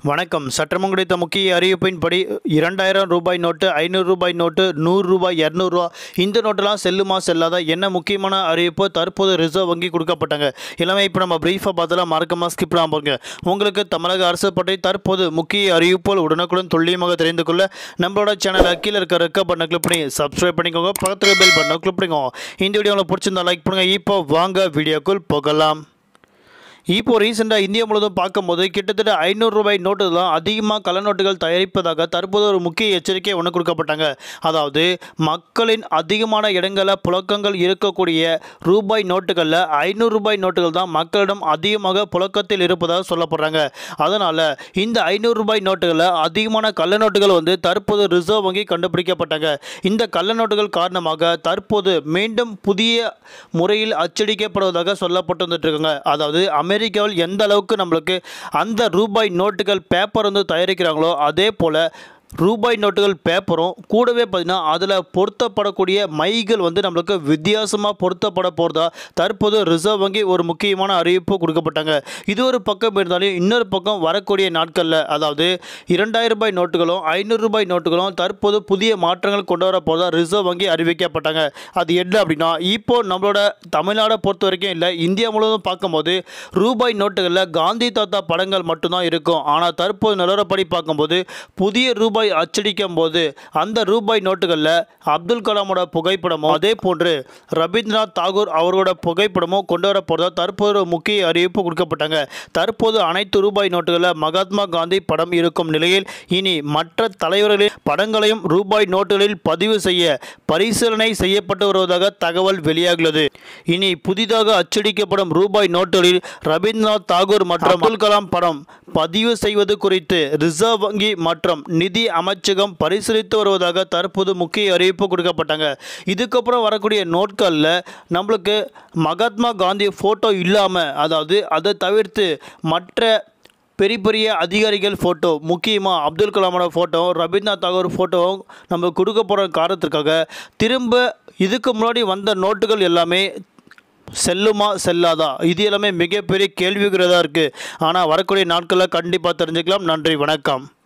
வணக்கம். சற்றமும் கிடைத்த முக்கிய அறிவிப்பின்படி 2000 ரூபாய் நோட்டு, 500 ரூபாய் நோட்டு, 100 ரூபாய், 200 ரூபா இந்த நோட்டெல்லாம் செல்லுமா செல்லாதா என்ன முக்கியமான அறிவிப்பு தற்போது ரிசர்வ் வங்கி கொடுக்கப்பட்டாங்க. எல்லாமே இப்போ நம்ம பிரீஃபாக பார்த்தலாம். மறக்காம ஸ்கிப் பண்ணாமல் பாருங்க. உங்களுக்கு தமிழக அரசு பற்றி தற்போது முக்கிய அறிவிப்புகள் உடனுக்குடன் துல்லியமாக தெரிந்து கொள்ள நம்மளோட சேனலை கீழே இருக்க ரெக்க பட்டனை கிளிக் பண்ணி சப்ஸ்கிரைப் பண்ணிக்கோங்க. பக்கத்தில் பெல் பட்டனை கிளிக் பண்ணிக்கோங்க. இந்த வீடியோ உங்களுக்கு பிடிச்சிருந்தா லைக் பண்ணுங்கள். இப்போ வாங்க வீடியோக்குள் போகலாம். இப்போ ரீசெண்டாக இந்தியா முழுவதும் பார்க்கும்போது கிட்டத்தட்ட 500 ரூபாய் நோட்டு தான் அதிகமாக கள்ள நோட்டுகள் தயாரிப்பதாக தற்போது ஒரு முக்கிய எச்சரிக்கை ஒன்று கொடுக்கப்பட்டாங்க. அதாவது மக்களின் அதிகமான இடங்களில் புழக்கங்கள் இருக்கக்கூடிய ரூபாய் நோட்டுகளில் 500 ரூபாய் நோட்டுகள் தான் மக்களிடம் அதிகமாக புழக்கத்தில் இருப்பதாக சொல்லப்படுறாங்க. அதனால் இந்த 500 ரூபாய் நோட்டுகளில் அதிகமான கள்ள நோட்டுகள் தற்போது ரிசர்வ் வங்கி கண்டுபிடிக்கப்பட்டாங்க. இந்த கள்ள நோட்டுகள் காரணமாக தற்போது மீண்டும் புதிய முறையில் அச்சடிக்கப்படுவதாக சொல்லப்பட்டு வந்துட்டு இருக்காங்க. அதாவது அமெரிக்காவில் எந்த அளவுக்கு நம்மளுக்கு அந்த ரூபாய் நோட்டுகள் பேப்பர் தயாரிக்கிறாங்களோ அதே போல் ரூபாய் நோட்டுகள் பேப்பரும் கூடவே பார்த்தீங்கன்னா அதில் பொருத்தப்படக்கூடிய மைகள் நம்மளுக்கு வித்தியாசமாக பொருத்தப்பட போகிறதா தற்போது ரிசர்வ் வங்கி ஒரு முக்கியமான அறிவிப்பு கொடுக்கப்பட்டாங்க. இது ஒரு பக்கம் இருந்தாலும் இன்னொரு பக்கம் வரக்கூடிய நாட்களில் அதாவது 2000 ரூபாய் நோட்டுகளும் 500 ரூபாய் நோட்டுகளும் தற்போது புதிய மாற்றங்கள் கொண்டு வர போகிறதா ரிசர்வ் வங்கி அறிவிக்கப்பட்டாங்க. அது என்ன அப்படின்னா, இப்போ நம்மளோட தமிழ்நாடை பொறுத்த வரைக்கும் இல்லை, இந்தியா முழுவதும் பார்க்கும்போது ரூபாய் நோட்டுகளில் காந்தி தாத்தா படங்கள் மட்டும்தான் இருக்கும். ஆனால் தற்போது நிலவரப்படி பார்க்கும்போது புதிய ரூபாய் அச்சடிக்கும் போது அந்த ரூபாய் நோட்டுகளில் அப்துல் கலாமோட புகைப்படமும் அதே போன்று ரவீந்திரநாத் தாகூர் அவரோட புகைப்படமும் கொண்டு வர போகிறதா தற்போது முக்கிய அறிவிப்பு கொடுக்கப்பட்டாங்க. தற்போது அனைத்து ரூபாய் நோட்டுகளில் மகாத்மா காந்தி படம் இருக்கும் நிலையில் இனி மற்ற தலைவர்களின் படங்களையும் ரூபாய் நோட்டுகளில் பதிவு செய்ய பரிசீலனை செய்யப்பட்டு வருவதாக தகவல் வெளியாகியுள்ளது. இனி புதிதாக அச்சடிக்கப்படும் ரூபாய் நோட்டுகளில் ரவீந்திரநாத் தாகூர் மற்றும் அப்துல் கலாம் படம் பதிவு செய்வது குறித்து ரிசர்வ் வங்கி மற்றும் நிதி அமைச்சகம் பரிசீலித்து வருவதாக தற்போது முக்கிய அறிவிப்பு கொடுக்கப்பட்டாங்க. இதுக்கப்புறம் வரக்கூடிய நோட்களில் நம்மளுக்கு மகாத்மா காந்தி ஃபோட்டோ இல்லாமல், அதாவது அதை தவிர்த்து மற்ற பெரிய பெரிய அதிகாரிகள் ஃபோட்டோ, முக்கியமாக அப்துல் கலாமோட ஃபோட்டோ, ரவீந்திரநாத் தாகூர் ஃபோட்டோவும் நம்ம கொடுக்க போகிற காரணத்திற்காக திரும்ப இதுக்கு முன்னாடி வந்த நோட்டுகள் எல்லாமே செல்லுமா செல்லாதா, இது எல்லாமே மிகப்பெரிய கேள்விக்குறியாக இருக்குது. ஆனால் வரக்கூடிய நாட்களில் கண்டிப்பாக தெரிஞ்சுக்கலாம். நன்றி, வணக்கம்.